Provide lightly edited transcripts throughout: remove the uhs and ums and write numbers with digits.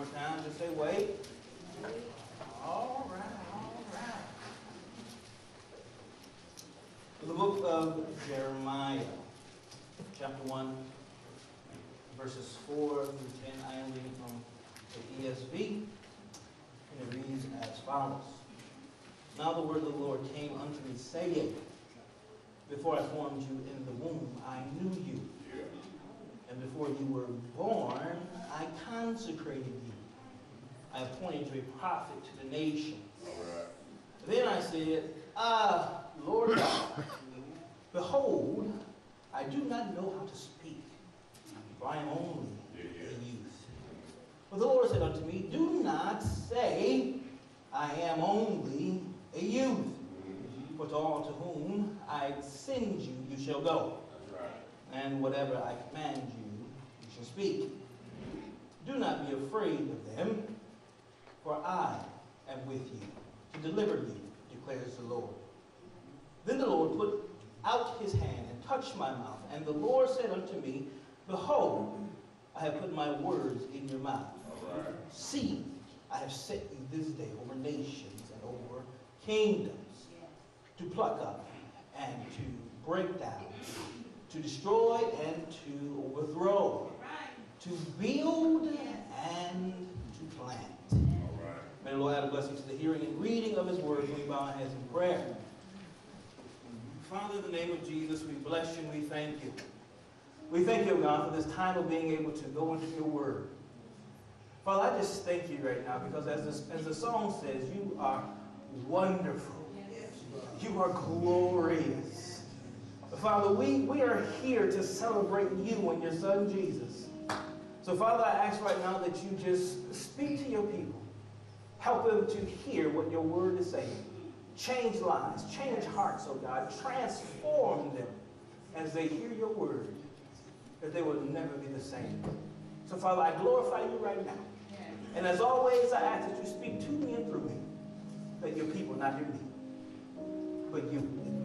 more time. Just say, wait. All right, all right. The book of Jeremiah, chapter 1, verses 4 through 10. I am reading from the ESV, and it reads as follows. Now the word of the Lord came unto me, saying, before I formed you in the womb, I knew you. And before you were born, I consecrated you. I appointed you a prophet to the nations. Then I said, Lord God, behold, I do not know how to speak, for I am only a youth. But the Lord said unto me, do not say, I am only a youth. For to all to whom I send you, you shall go. And whatever I command you, you shall speak. Do not be afraid of them, for I am with you to deliver you, declares the Lord. Then the Lord put out his hand and touched my mouth. And the Lord said unto me, behold, I have put my words in your mouth. See, I have set you this day over nations and over kingdoms, to pluck up and to break down, to destroy and to overthrow, to build and to plant. May the Lord add a blessing to the hearing and reading of his word. We bow our heads in prayer. Father, in the name of Jesus, we bless you and we thank you. We thank you, God, for this time of being able to go into your word. Father, I just thank you right now because as the song says, you are wonderful. You are glorious. Father, we are here to celebrate you and your son Jesus. So Father, I ask right now that you just speak to your people. Help them to hear what your word is saying. Change lives, change hearts, oh God. Transform them as they hear your word, that they will never be the same. So Father, I glorify you right now. And as always, I ask that you speak to me and through me, that your people not hear me, but you.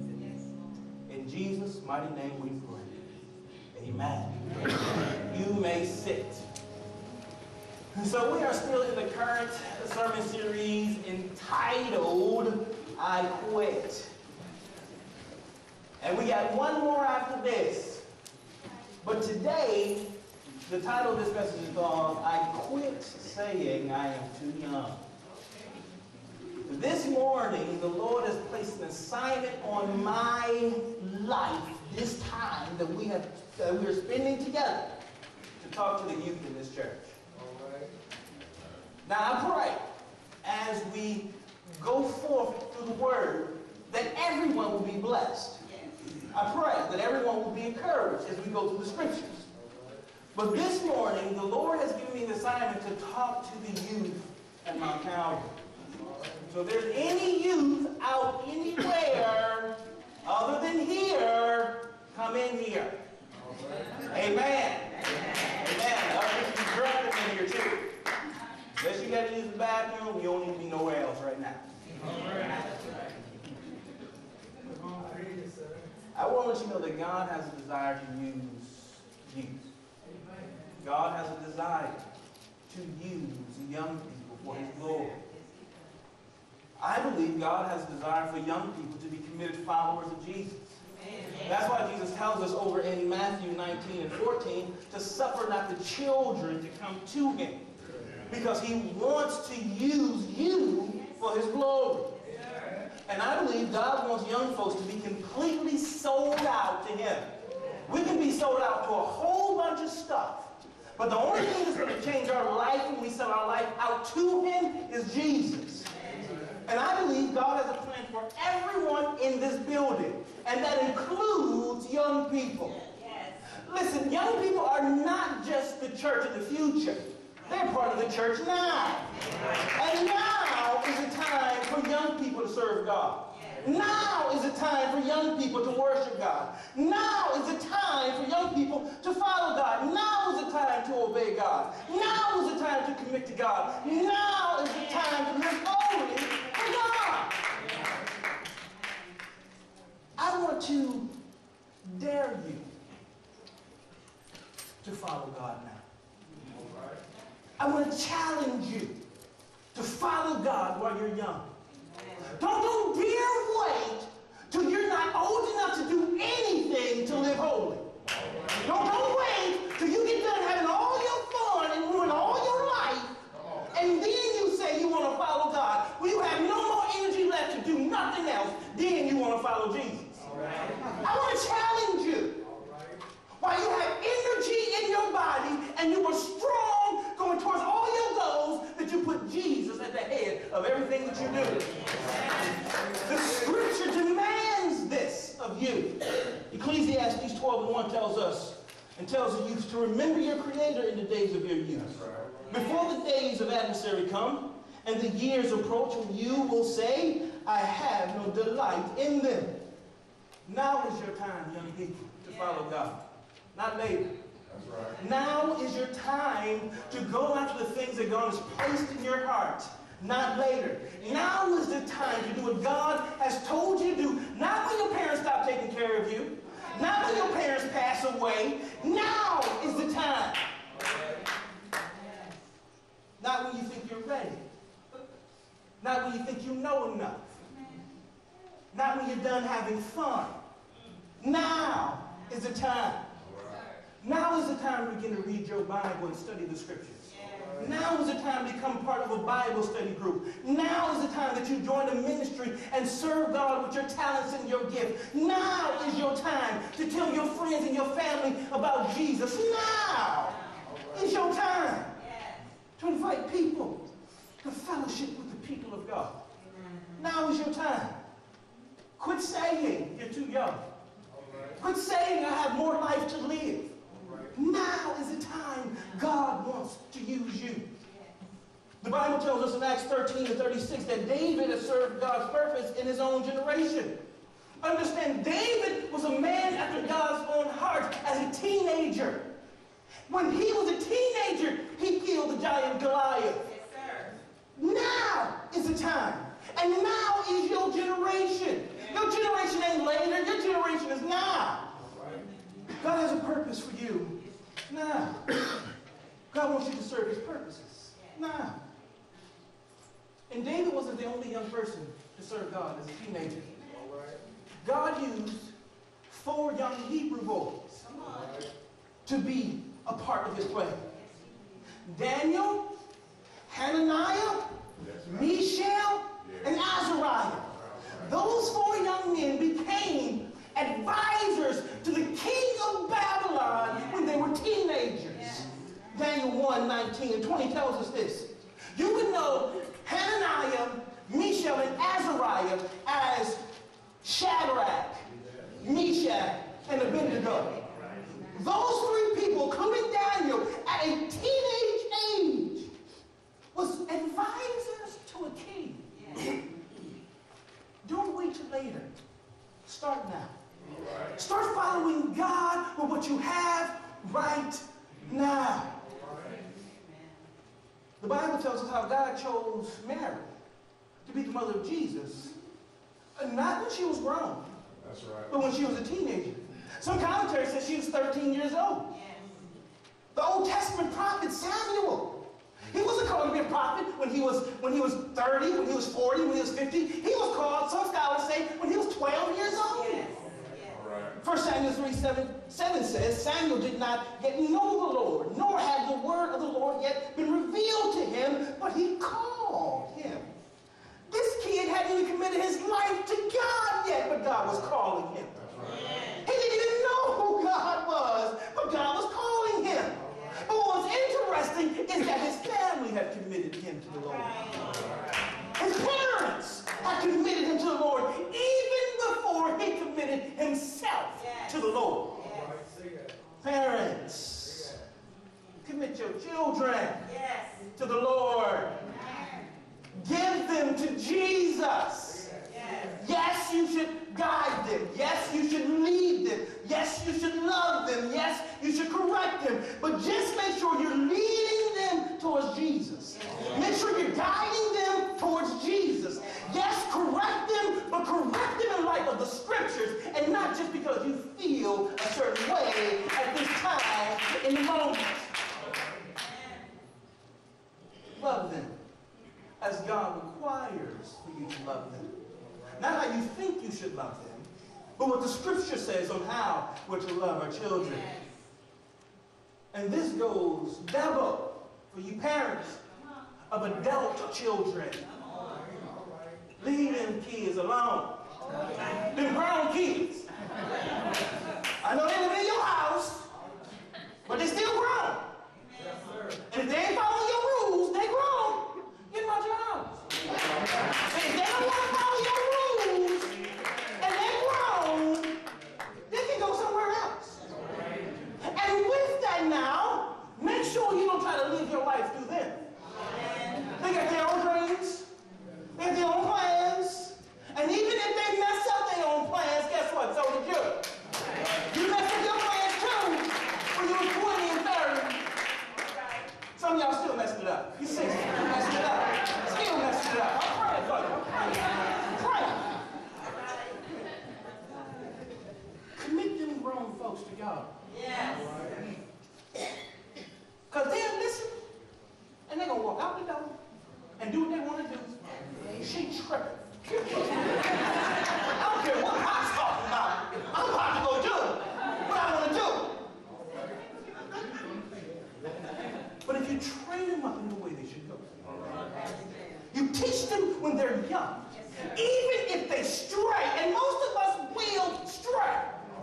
In Jesus' mighty name we pray. Amen. You may sit. So we are still in the current sermon series entitled, I Quit. And we got one more after this. But today, the title of this message is called, I Quit Saying I Am Too Young. This morning, the Lord has placed an assignment on my life this time that we are spending together to talk to the youth in this church. All right. Now, I pray as we go forth through the word that everyone will be blessed. I pray that everyone will be encouraged as we go through the scriptures. But this morning, the Lord has given me the assignment to talk to the youth at Mount Calvary. So if there's any youth out anywhere other than here, come in here. Amen. Amen. Others can drop them in here too. Unless you got to use the bathroom, you don't need to be nowhere else right now. I want to let you know that God has a desire to use youth. God has a desire to use young people for his glory. I believe God has a desire for young people to be committed followers of Jesus. That's why Jesus tells us over in Matthew 19 and 14 to suffer not the children to come to him. Because he wants to use you for his glory. And I believe God wants young folks to be completely sold out to him. We can be sold out to a whole bunch of stuff. But the only thing that's going to change our life when we sell our life out to him is Jesus. And I believe God has a plan for everyone in this building. And that includes young people. Listen, young people are not just the church of the future. They're part of the church now. And now is the time for young people to serve God. Now is the time for young people to worship God. Now is the time for young people to follow God. Now is the time to obey God. Now is the time to commit to God. Now is the time to live holy for God. I want to dare you to follow God now. I I want to challenge you to follow God while you're young. Don't dare wait till you're not old enough to do anything to live holy. Don't wait till you get done having all your fun and ruin all your life, and then you say you want to follow God. When you have no more energy left to do nothing else, then you want to follow Jesus. I want to challenge you. While you have energy in your body and you are strong going towards all your goals, that you put Jesus at the head of everything that you do. The scripture demands this of you. Ecclesiastes 12:1 tells us and tells the youth to remember your Creator in the days of your youth. Before the days of adversary come and the years approach when you will say, I have no delight in them. Now is your time, young people, to follow God. Not later. That's right. Now is your time to go after the things that God has placed in your heart. Not later. Now is the time to do what God has told you to do. Not when your parents stop taking care of you. Not when your parents pass away. Now is the time. Not when you think you're ready. Not when you think you know enough. Not when you're done having fun. Now is the time. Now is the time to begin to read your Bible and study the scriptures. Now is the time to become part of a Bible study group. Now is the time that you join a ministry and serve God with your talents and your gift. Now is your time to tell your friends and your family about Jesus. Now is your time to invite people to fellowship with the people of God. Now is your time. Quit saying you're too young. Quit saying I have more life to live. Now is the time God wants to use you. The Bible tells us in Acts 13:36 that David has served God's purpose in his own generation. Understand, David was a man after God's own heart as a teenager. When he was a teenager, he killed the giant Goliath. Yes, sir. Now is the time. And now is your generation. Your generation ain't later. Your generation is now. God has a purpose for you now. God wants you to serve his purposes now. And David wasn't the only young person to serve God as a teenager. God used 4 young Hebrew boys to be a part of his plan. Daniel, Hananiah, Mishael, and Azariah. Those 4 young men became advisors to the king of Babylon when they were teenagers. Daniel 1:19-20 tells us this. You would know Hananiah, Mishael, and Azariah as Shadrach, Meshach, and Abednego. Those 3 people, including Daniel, at a teenage age, was advisors to a king. Don't wait till later. Start now. Start following God with what you have right now. The Bible tells us how God chose Mary to be the mother of Jesus. Not when she was grown, that's right, but when she was a teenager. Some commentaries say she was 13 years old. The Old Testament prophet Samuel, he wasn't called to be a prophet when he was 30, when he was 40, when he was 50. He was called, some scholars say, when he was 12 years old. Yes. Yes. 1 Samuel 3:7 says, Samuel did not yet know the Lord, nor had the word of the Lord yet been revealed to him, but he called him. This kid hadn't even committed his life to God yet, but God was calling him. He didn't even know who God was, but God was calling him. But what's interesting is that his family had committed him to the Lord. His parents had committed him to the Lord even before he committed himself to the Lord. Parents, commit your children to the Lord. Give them to Jesus. Yes, you should guide them. Yes, you should lead them. Yes, you should love them. Yes, you should correct them. But just make sure you're leading them towards Jesus. Make sure you're guiding them towards Jesus. Yes, correct them, but correct them in light of the scriptures and not just because you feel a certain way at this time in the moment. as God requires for you to love them. Not how you think you should love them, but what the Scripture says on how we're to love our children. And this goes double for you parents of adult children. Leave them kids alone. Them grown kids. I know they live in your house, but they still grown. And if they ain't following your rules, they grown. Get them out your house. And if they don't want to follow your rules, and they're grown, they can go somewhere else. And with that now, make sure you don't try to live your life through them. They got their own dreams. They have their own plans. And even if they mess up their own plans, guess what? So did you. You messed up your plans too when you were 20 and 30. Some of y'all still messing it up. You're 60, you messing it up. Still messing it up. I'm praying for you. I'm praying. Commit them grown folks to God. Yes. Because they'll listen, and they're going to walk out the door and do what they want to do. She tripping. I don't care what Pop's talking about. I'm about to go do what I want to do. But if you train them up in the way they should go, you teach them when they're young, even if they stray, and most of us will stray,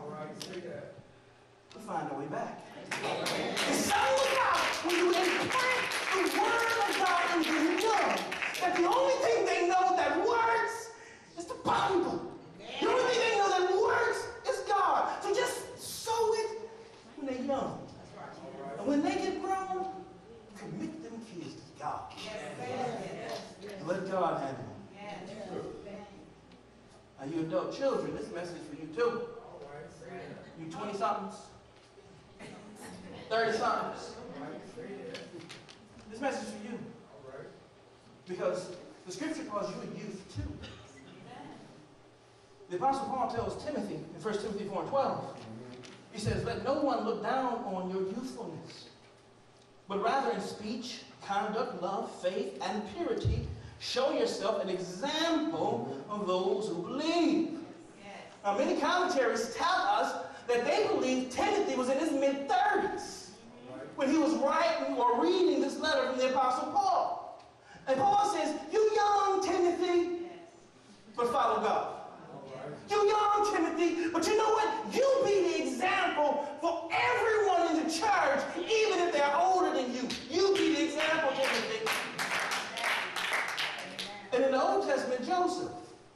we'll find our way back. And something about when you implant the word of God into them young, that the only thing they know that works is the Bible. The only thing they know that works is God. So just sow it when they're young. And when they get grown, commit them kids to God. And let God handle them. Now you adult children, this message is for you too. You 20-somethings, 30-somethings. This message is for you. Because the Scripture calls you a youth too. The Apostle Paul tells Timothy in 1 Timothy 4:12, he says, let no one look down on your youthfulness, but rather in speech, conduct, love, faith, and purity, show yourself an example of those who believe. Yes. Now, many commentaries tell us that they believe Timothy was in his mid-30s when he was writing or reading this letter from the Apostle Paul. And Paul says, you young Timothy, but follow God. You young Timothy, but you know what? You be the example for everyone in the church, even if they're older than you. You be the example, Timothy. And in the Old Testament, Joseph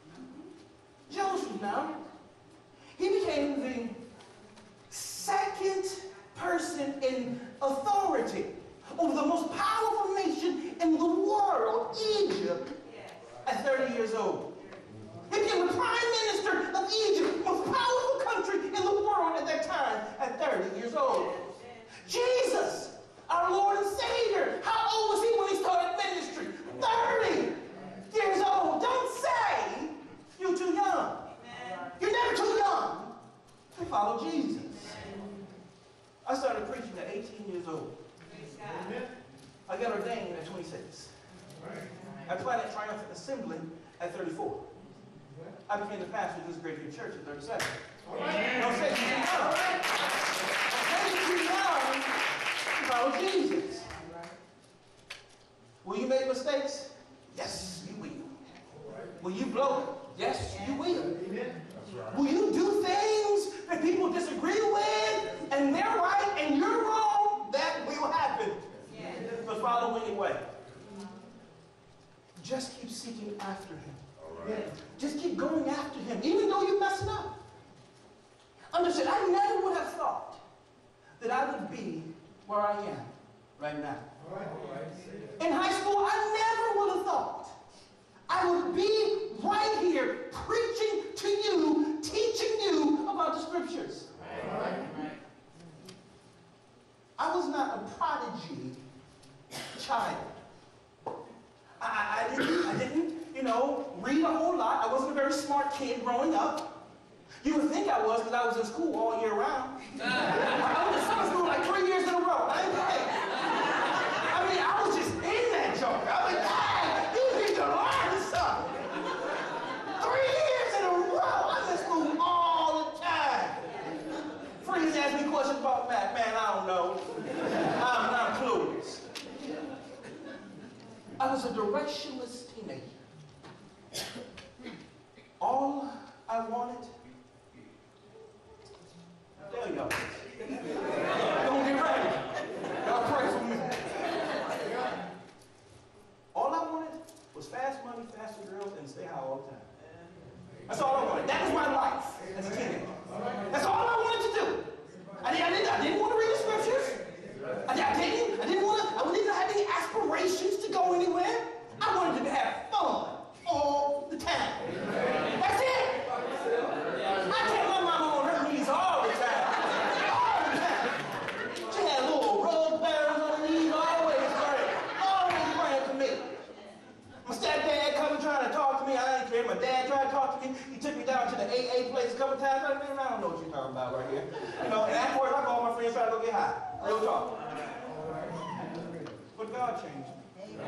now, he became the second person in authority over the most powerful nation in the world, Egypt, at 30 years old. He became the prime minister of Egypt, most powerful country in the world at that time, at 30 years old. Jesus, our Lord and Savior, how old was he when he started ministry? 30 years old. Don't say you're too young. You're never too young to follow Jesus. I started preaching at 18 years old. I got ordained at 26. I planted Triumphant Assembly at 34. I became the pastor of this great big church at 37. Don't say you're too young. Don't say you're too young to follow Jesus. Will you make mistakes? Yes, you will. Will you blow it? Yes, you will. Will you do things that people disagree with, and they're right and you're wrong? That will happen. But follow anyway. Just keep seeking after him. Just keep going after him, even though you're messing up. Understand, I never would have thought that I would be where I am right now. In high school, I never would have thought I would be right here preaching to you, teaching you about the Scriptures. I was not a prodigy child. I didn't, read a whole lot. I wasn't a very smart kid growing up. You would think I was because I was in school all year round. I was in summer school like 3 years in a row. I was just in that joke. I was like, hey, you think I was a directionless teenager. All I wanted, there y'all. Don't get ready. Y'all pray for me. All I wanted was fast money, faster girls, and stay high all the time. That's all I wanted. That was my life as a teenager. That's all I wanted to do. I didn't want to read the scriptures. I didn't even have any aspirations to go anywhere. I wanted to have fun all the time. That's it. I kept my mama on her knees all the time. All the time. She had little rug bearers on her knees, always praying for me. My stepdad coming trying to talk to me. I didn't care. My dad tried to talk to me. He took me down to the AA place a couple times. I said, man, I don't know what you're talking about right here. You know, and afterwards I called my friends trying to go get high. Real talk. But God changed me.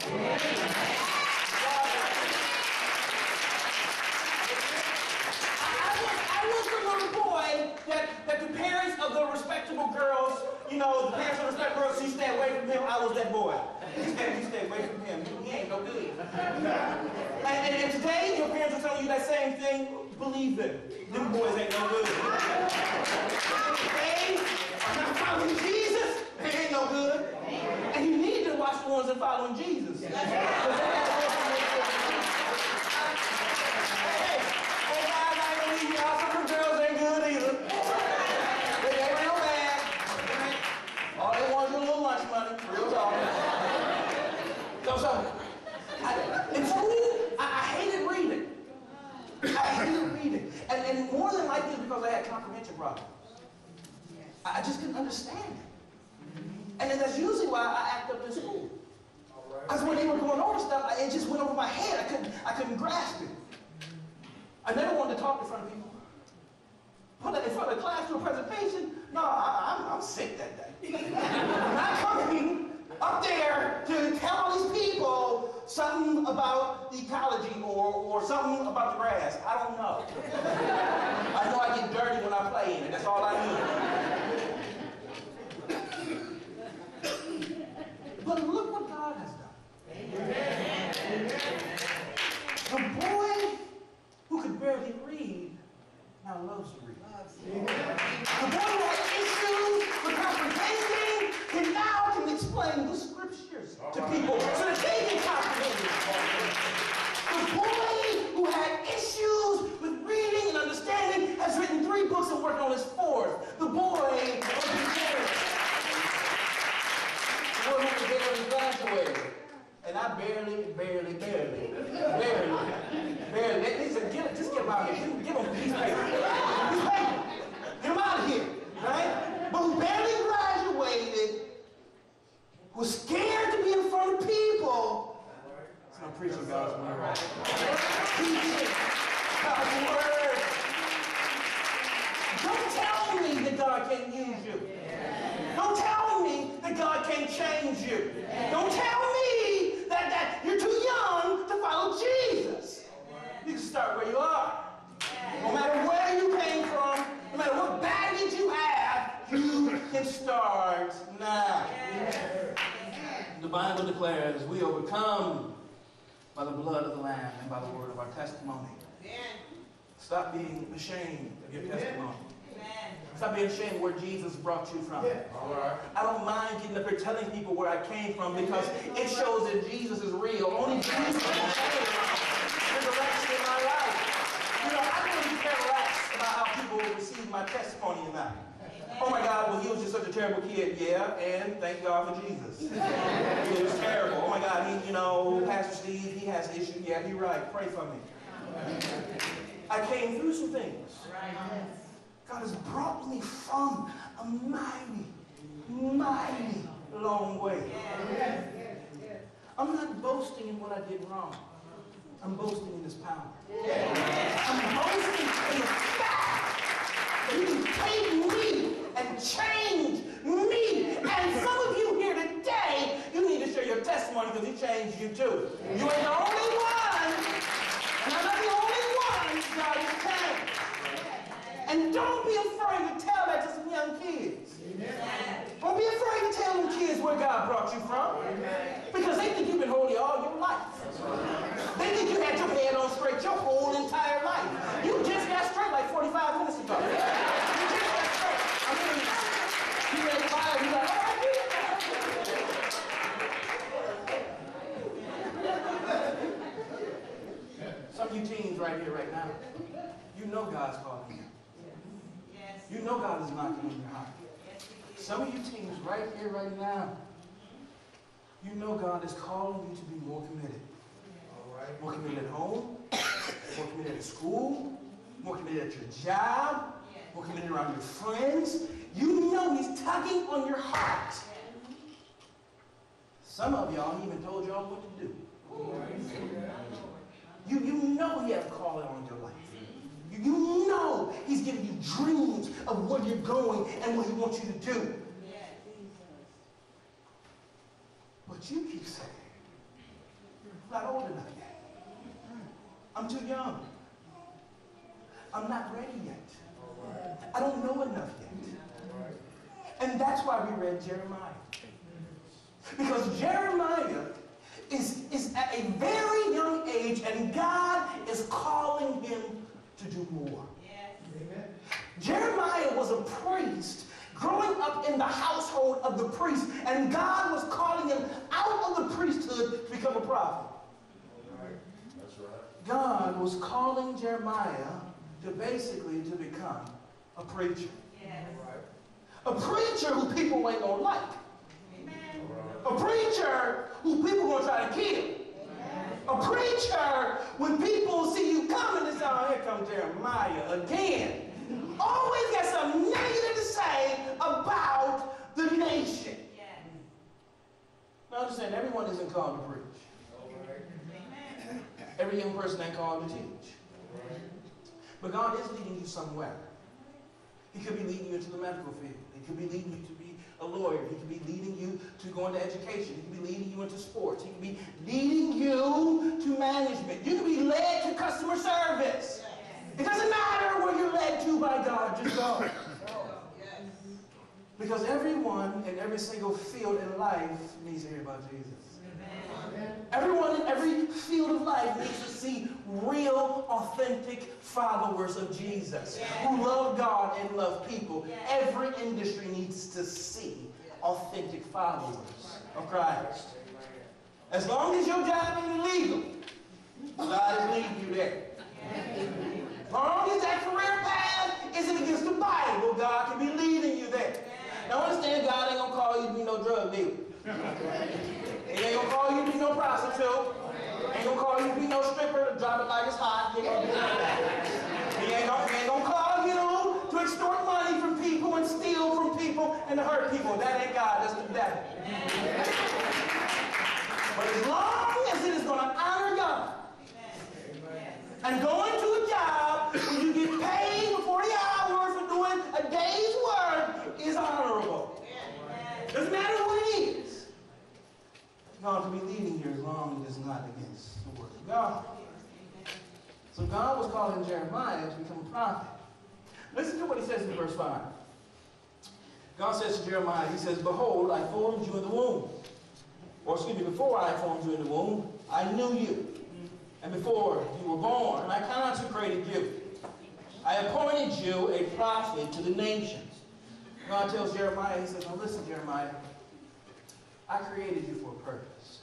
I was the little boy that the parents of the respectable girls, you know, the parents of the respectable girls, you stay away from him. I was that boy. You stay away from him. He ain't no good. And today, your parents are telling you that same thing. Believe them. Them boys ain't no good. They are not following Jesus. They ain't no good. And you need to watch the ones that following Jesus. Some girls ain't good either. They ain't real bad. All they want is a little lunch money. Real talk. So in school, I hated reading. I hated reading. And more than likely because I had comprehension problems. I just couldn't understand it. And then that's usually why I act up in school. Because when they were going over stuff, it just went over my head. I couldn't grasp it. I never wanted to talk in front of people. Put it in front of the class to a presentation. No, I'm sick that day. I'm not coming up there to tell all these people something about the ecology or something about the grass. I don't know. I know I get dirty when I play in it. That's all I need. But look what God has done. The boy who could barely read now loves to read. The boy who had issues with comprehension now can explain the scriptures to people so that they can comprehend it. The boy who had issues with reading and understanding has written 3 books and working on his 4th. The boy who graduated. And I barely. Just get him out here. Give him these papers. Get him out of here, right? But who barely graduated, was scared to be in front of people. So I'm preaching God's word. Teaching God's word. Don't tell me that God can't use you. Don't tell me that God can't change you. Don't tell me that you're too young to follow Jesus. You can start where you are. No matter where you came from, no matter what baggage you have, you can start now. The Bible declares we overcome by the blood of the Lamb and by the word of our testimony. Stop being ashamed of your testimony. Stop being ashamed of where Jesus brought you from. I don't mind getting up here telling people where I came from because it shows that Jesus is real. Only Jesus can change the direction in my life. You know, I don't even care less about how people receive my testimony tonight. Oh my God, well, he was just such a terrible kid. Yeah, and thank God for Jesus. He was terrible. Oh my God, Pastor Steve, he has issues. Yeah, you're right. Pray for me. I came through some things. God has brought me from a mighty, mighty long way. I'm not boasting in what I did wrong. I'm boasting in His power. I'm boasting in the fact that He can take me and change me. And some of you here today, you need to share your testimony because He changed you too. You ain't the only one, and I'm not the only one God has changed. And don't be afraid to tell that to some young kids. Don't be afraid to tell them kids where God brought you from. Because they think you've been holy all your life. of you teens right here, right now, you know God's calling you. You know God is knocking on your heart. Some of you teens right here, right now, you know God is calling you to be more committed. More committed at home, more committed at school, more committed at your job, more committed around your friends. You know He's tugging on your heart. Some of y'all, He even told y'all what to do. You know He has a calling on your life. You know He's giving you dreams of where you're going and what He wants you to do. But you keep saying, I'm not old enough yet. I'm too young. I'm not ready yet. I don't know enough yet. And that's why we read Jeremiah. Because Jeremiah is at a very young age, and God is calling him to do more. Yes. Jeremiah was a priest growing up in the household of the priest, and God was calling him out of the priesthood to become a prophet. That's right. God was calling Jeremiah to become a preacher. Yes. A preacher who people ain't gonna like. A preacher who people going to try to kill. A preacher, when people see you coming, they say, oh, here comes Jeremiah again. Always got something negative to say about the nation. Now understand, everyone isn't called to preach. Every young person ain't called to teach. But God is leading you somewhere. He could be leading you into the medical field. He could be leading you to be a lawyer. He could be leading you to go into education. He could be leading you into sports. He could be leading you to management. You could be led to customer service. It doesn't matter where you're led to by God, just go. Because everyone in every single field in life needs to hear about Jesus. Everyone in every field of life needs to see real, authentic followers of Jesus who love God and love people. Every industry needs to see authentic followers of Christ. As long as your job ain't illegal, God is leading you there. As long as that career path isn't against the Bible, God can be leading you there. Now understand, God ain't going to call you to be no drug dealer. He ain't gonna call you to be no prostitute. He ain't gonna call you to be no stripper to drop it like it's hot. He ain't gonna call you to extort money from people and steal from people and to hurt people. That ain't God, that's the devil. But as long as it is gonna honor God and going to a job where you get paid for 40 hours for doing a day's work is honorable. Doesn't matter what it is. God can be leading here as long as it's not against the word of God. So God was calling Jeremiah to become a prophet. Listen to what he says in verse 5. God says to Jeremiah, he says, behold, I formed you in the womb. Or excuse me, before I formed you in the womb, I knew you. And before you were born, I consecrated you. I appointed you a prophet to the nations. God tells Jeremiah, he says, now listen, Jeremiah, I created you for a purpose.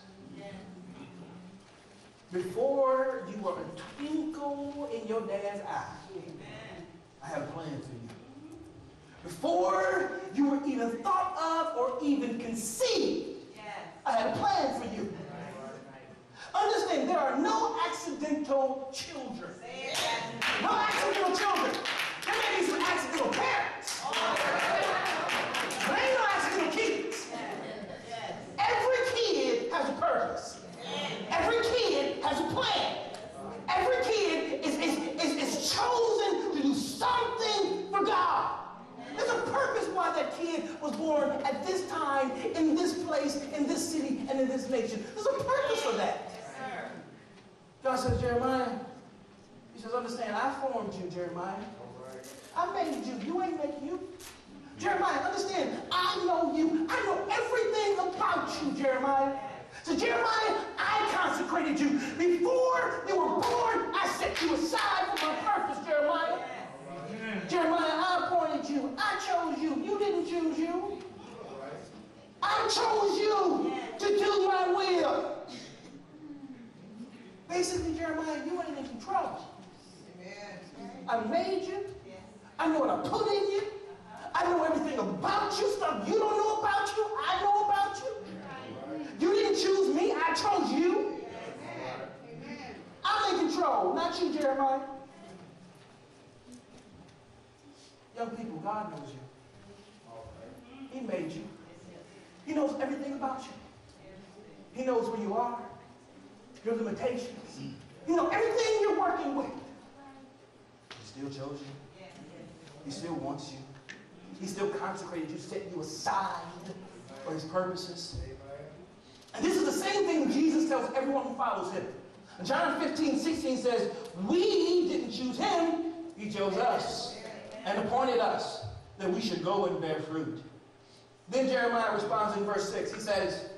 Before you were a twinkle in your dad's eye, I had a plan for you. Before you were even thought of or even conceived, I had a plan for you. Understand, there are no accidental children. No accidental children. There may be some accidental parents. There ain't no accidental kids. Every kid has a purpose. Every kid has a plan. Every kid is chosen to do something for God. There's a purpose why that kid was born at this time, in this place, in this city, and in this nation. There's a purpose for that. God says, Jeremiah, he says, understand, I formed you, Jeremiah. I made you. You ain't made you. Jeremiah, understand, I know you. I know everything about you, Jeremiah. So Jeremiah, I consecrated you. Before you were born, I set you aside for my purpose, Jeremiah. Jeremiah, I appointed you. I chose you. You didn't choose you. I chose you to do my will. Basically, Jeremiah, you ain't in control. Amen. I made you. I know what I put in you. I know everything about you, stuff you don't know about you. I know about you. You didn't choose me. I chose you. I'm in control, not you, Jeremiah. Young people, God knows you. He made you. He knows everything about you. He knows where you are, your limitations. He knows everything you're working with. He still chose you. He still wants you. He still consecrated you, set you aside for his purposes. And this is the same thing Jesus tells everyone who follows him. John 15:16 says, we didn't choose him, he chose us and appointed us that we should go and bear fruit. Then Jeremiah responds in verse 6. He says,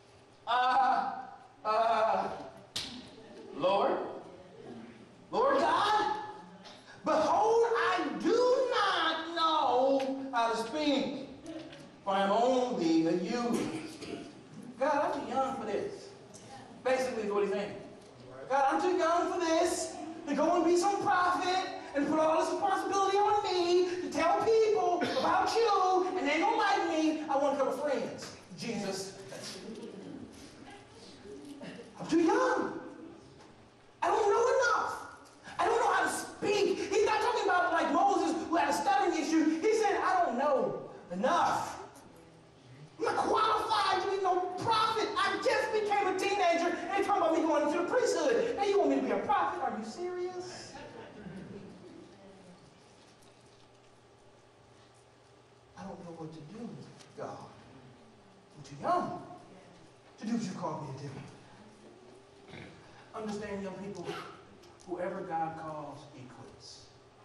Lord God, behold, I do not know how to speak, for I am only a youth. God, I'm too young for this. Basically is what he's saying. God, I'm too young for this to go and be some prophet and put all this responsibility on me to tell people about you, and they don't like me. I want a couple friends. Jesus, I'm too young. I don't know enough. I don't know how to speak. He's not talking about like Moses who had a stuttering issue. He said, I don't know enough. I'm not qualified to be no prophet. I just became a teenager and they're talking about me going into the priesthood. Now you want me to be a prophet? Are you serious? I don't know what to do, God. I'm too young to do what you called me to do. Understand, young people, whoever God calls, he equips.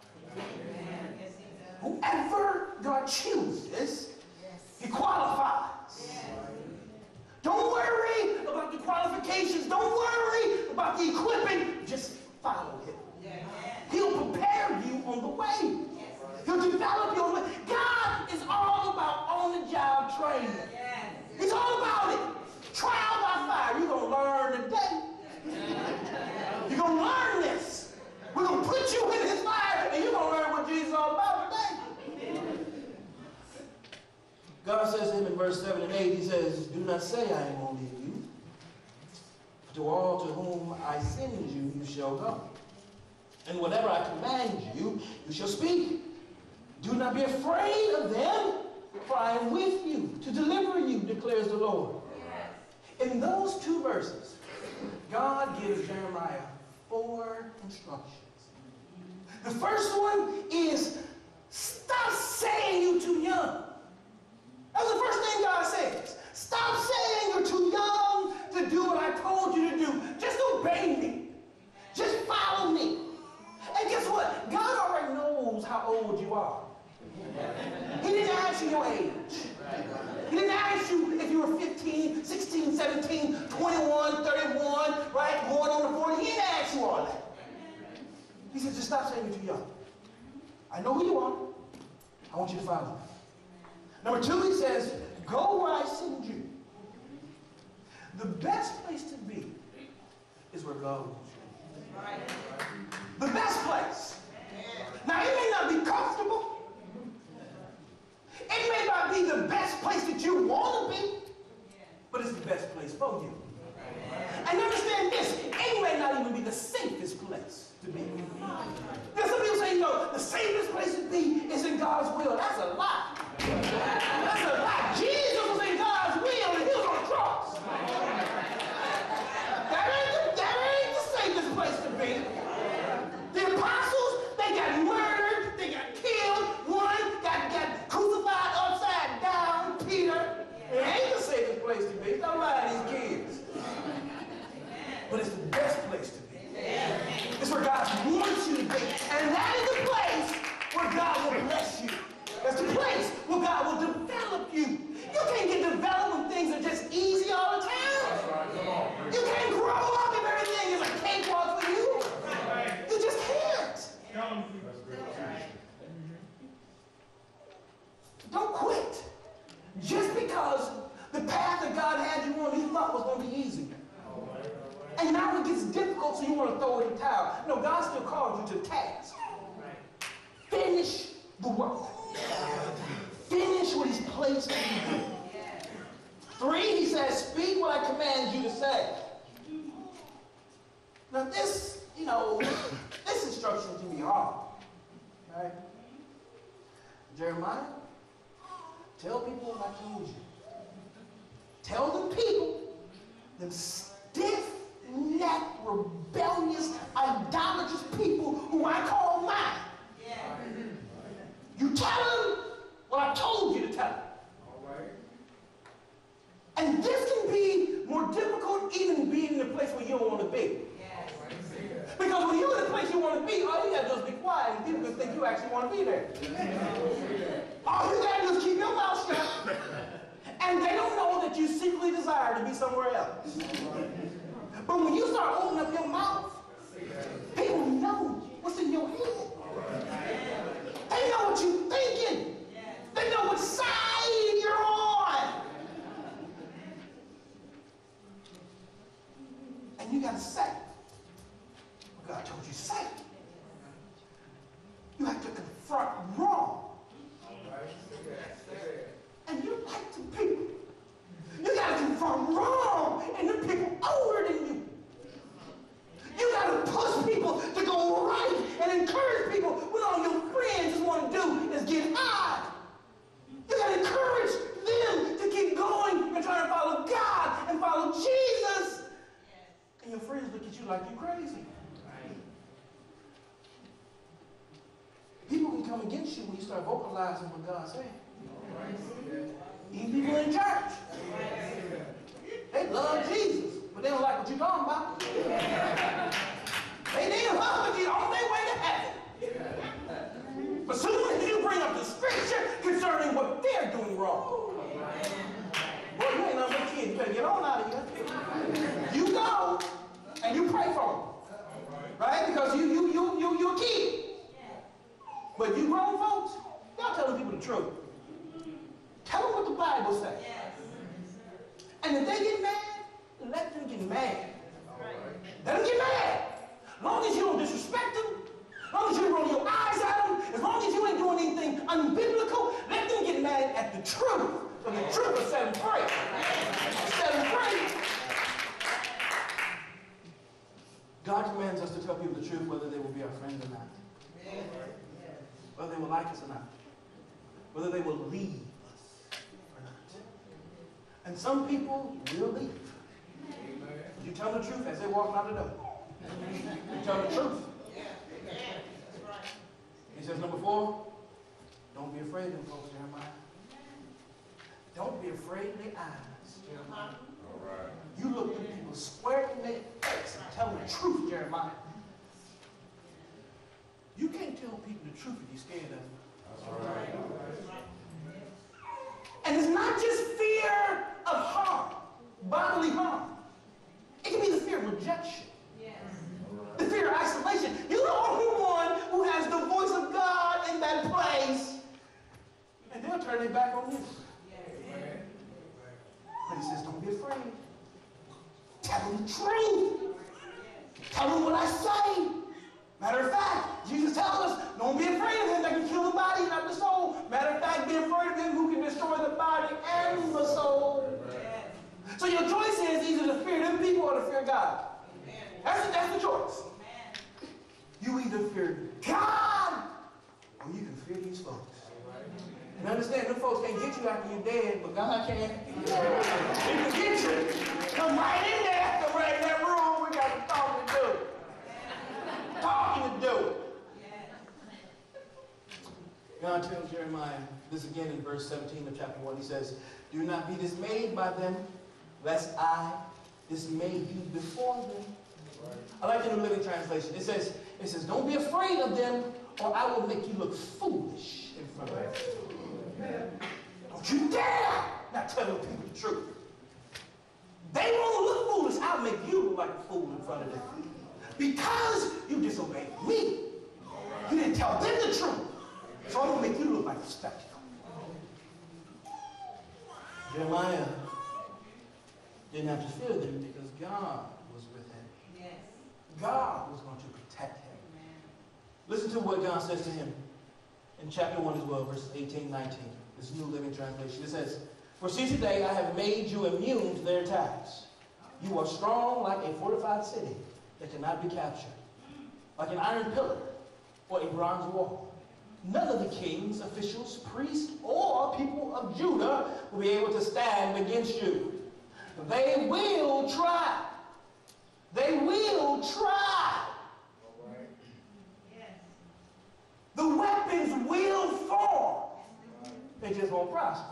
Whoever God chooses, he qualifies. Don't worry about the qualifications. Don't worry about the equipping. Just follow him. He'll prepare you on the way. He'll develop you on the way. God is all about on-the-job training. He's all about it. Trial by fire. You're going to learn today. You're going to learn this. We're going to put you in his fire, and you're going to learn what Jesus is all about today. God says to him in verse 7 and 8, he says, do not say I am only a youth. To all to whom I send you, you shall go. And whatever I command you, you shall speak. Do not be afraid of them, for I am with you to deliver you, declares the Lord. In those two verses, God gives Jeremiah 4 instructions. The first one is, stop saying you're too young. That's the first thing God says. Stop saying you're too young to do what I told you to do. Just obey me. Just follow me. And guess what? God already knows how old you are. He didn't ask you your age. He didn't ask you if you were 15, 16, 17, 21, 31, right? Going on to 40. He didn't ask you all that. He said, just stop saying you're too young. I know who you are. I want you to follow me. Number 2, he says, go where I send you. The best place to be is where God wants you. The best place. Now, it may not be comfortable. It may not be the best place that you want to be, but it's the best place for you. And understand this, it may not even be the safest place to be. There's some people say, the safest place to be is in God's will. That's a lie. That's a lie. Jesus was in God's will and he was on the cross. That ain't the safest place to be. The apostles, they got murdered, they got killed. One got crucified upside down, Peter. It ain't the safest place to be. Don't lie to these kids. But it's the best place to be. It's where God wants you to be. And that is the place where God will bless you. That's the place where God will develop you. You can't get developed when things are just easy all the time. You can't grow up if everything is a cakewalk for you. You just can't. Don't quit. Just because the path that God had you on, you thought was going to be easy. And now it gets difficult. difficult, so you want to throw in the towel. No, God still called you to task. Finish the work. Finish what He's placed in you. 3, He says, speak what I command you to say. Now this, this instruction can be hard. Right? Jeremiah, tell people what I told you. Tell the people, them stiff-necked, rebellious, idolatrous people who I call mine. Yeah. You tell them what I told you to tell them. All right. And this can be more difficult even being in a place where you don't want to be. Yes. Because when you're in a place you want to be, all you got to do is be quiet and people can think you actually want to be there. All you got to do is keep your mouth shut. And they don't know that you secretly desire to be somewhere else. But when you start opening up your mouth, people know what's in your head. They know what you're thinking. They know what side you're on. And you got to say what God told you to say. You have to confront wrong. And you like the people. You got to confront wrong and the people older than you. You got to push people to go right and encourage people when all your friends just want to do is get high. You got to encourage them to keep going and try to follow God and follow Jesus. And your friends look at you like you're crazy. People can come against you when you start vocalizing what God's saying. Even people in church. They love Jesus, but they don't like what you're talking about. They need love you on their way to heaven. But soon as you bring up the scripture concerning what they're doing wrong, boy, you ain't nothing but a kid. You better get on out of here. You go and you pray for them, right? Because you're a kid. But you grown folks, y'all telling people the truth. Tell them what the Bible says. And if they get mad, let them get mad. Let them get mad. As long as you don't disrespect them, as long as you don't roll your eyes at them, as long as you ain't doing anything unbiblical, let them get mad at the truth. So the truth will set them free. Set them free. God commands us to tell people the truth, whether they will be our friends or not. Whether they will like us or not. Whether they will leave us or not. And some people will leave. You tell them the truth as they walk out the door. You tell them the truth. He says, number 4, don't be afraid of them folks, Jeremiah. Don't be afraid of their eyes, Jeremiah. You look at people square in their face and tell them the truth, Jeremiah. You can't tell people the truth if you're scared of them. That's right. And it's not just fear of harm, bodily harm. It can be the fear of rejection. Yes. The fear of isolation. You're the only one who has the voice of God in that place. And they'll turn their back on you. Yes. But he says, don't be afraid. Tell them the truth. Tell them what I say. Matter of fact, Jesus tells us, don't be afraid of him that can kill the body, not the soul. Matter of fact, be afraid of him who can destroy the body and the soul. Amen. So your choice is either to fear them people or to fear God. That's the choice. Amen. You either fear God or you can fear these folks. And understand, them folks can't get you after you're dead, but God can. He can get you. Come right in there, come right in that room. We got some talking to do. Talking to do. God tells Jeremiah this again in verse 17 of chapter 1. He says, do not be dismayed by them, lest I dismay you before them. I like the New Living Translation. It says, don't be afraid of them, or I will make you look foolish in front of them. Don't you dare not tell them people the truth. They won't look foolish. I'll make you look like a fool in front of them. Because you disobeyed me. You didn't tell them the truth. So I'm going to make you look like a spectacle. Jeremiah didn't have to fear them because God was with him. Yes. God was going to protect him. Listen to what God says to him in chapter 1 as well, verses 18 19. This New Living Translation. It says, "For see today I have made you immune to their attacks. You are strong like a fortified city that cannot be captured, like an iron pillar or a bronze wall. None of the kings, officials, priests, or people of Judah will be able to stand against you. They will try. They will try. The weapons will form. They just won't prosper.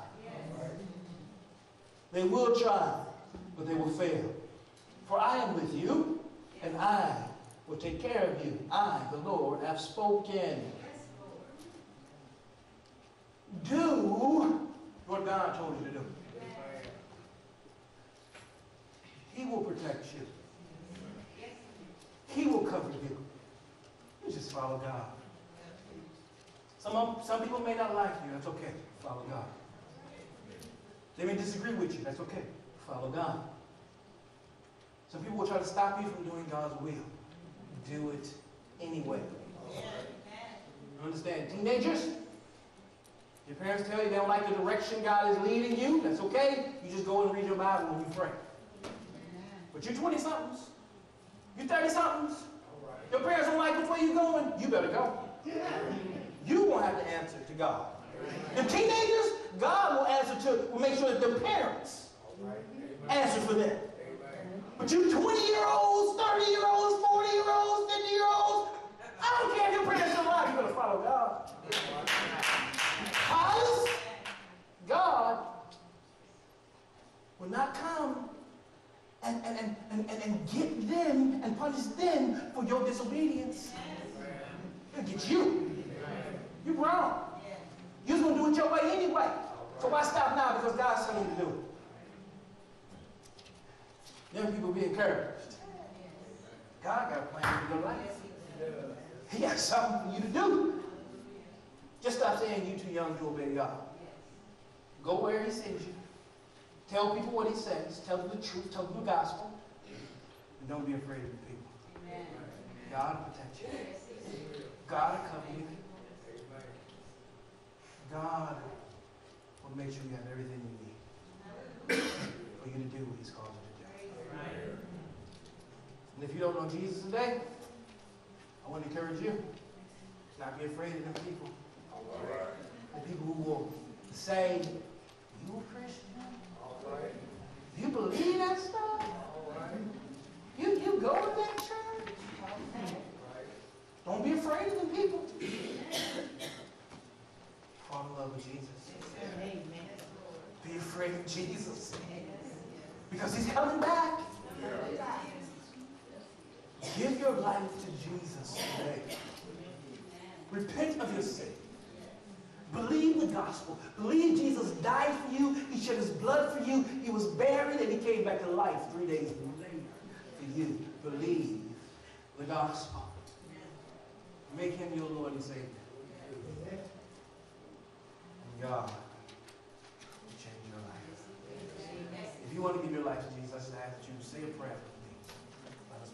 They will try, but they will fail. For I am with you, and I will take care of you. I, the Lord, have spoken. Do what God told you to do. He will protect you. He will cover you. You just follow God. Some people may not like you. That's okay. Follow God. They may disagree with you. That's okay. Follow God. Some people will try to stop you from doing God's will. Do it anyway. You understand? Teenagers, your parents tell you they don't like the direction God is leading you. That's okay. You just go and read your Bible when you pray. But you're 20-somethings. You're 30-somethings. Your parents don't like which way you're going. You better go. You won't have to answer to God. The teenagers, God will make sure that the parents answer for them. But you 20-year-olds, 30-year-olds, 40-year-olds, 50-year-olds, I don't care if your parents don't like you, better follow God. Because God will not come and get them and punish them for your disobedience. He'll get you. You're wrong. You're going to do it your way anyway. So why stop now? Because God's telling you to do it. Young people, be encouraged. God got a plan for your life. He got something for you to do. Just stop saying you're too young to obey God. Go where he sends you. Tell people what he says. Tell them the truth. Tell them the gospel. And don't be afraid of the people. Amen. God will protect you. God will cover you. God will make sure you have everything you need for you to do what he's called you to do. And if you don't know Jesus today, I want to encourage you. Not be afraid of them people. The people who will say, "You a Christian? You believe that stuff? You go to that church?" Don't be afraid of them people. Fall in love with Jesus. Be afraid of Jesus. Because he's coming back. Give your life to Jesus today. Repent of your sin. Believe the gospel. Believe Jesus died for you. He shed his blood for you. He was buried and he came back to life 3 days later for you. Believe the gospel. Make him your Lord and Savior. And God will change your life. If you want to give your life to Jesus, I just ask that you say a prayer with me. Let us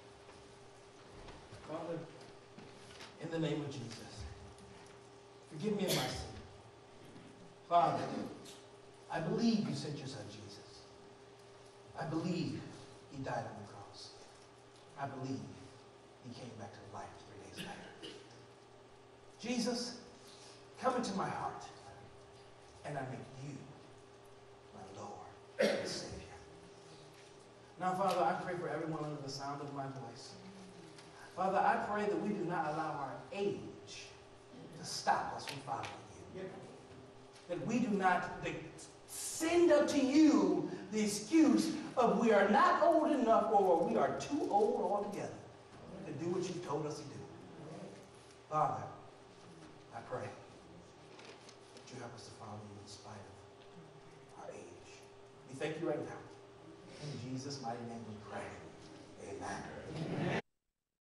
bow. Father, in the name of Jesus, forgive me of my sin. Father, I believe you sent your son Jesus. I believe he died on the cross. I believe he came back to life 3 days later. Jesus, come into my heart and I make you my Lord and Savior. Now, Father, I pray for everyone under the sound of my voice. Father, I pray that we do not allow our age to stop us from following you. That we do not send up to you the excuse of we are not old enough or we are too old altogether to do what you've told us to do. Father, I pray that you help us to follow you in spite of our age. We thank you right now. In Jesus' mighty name we pray. Amen. Amen.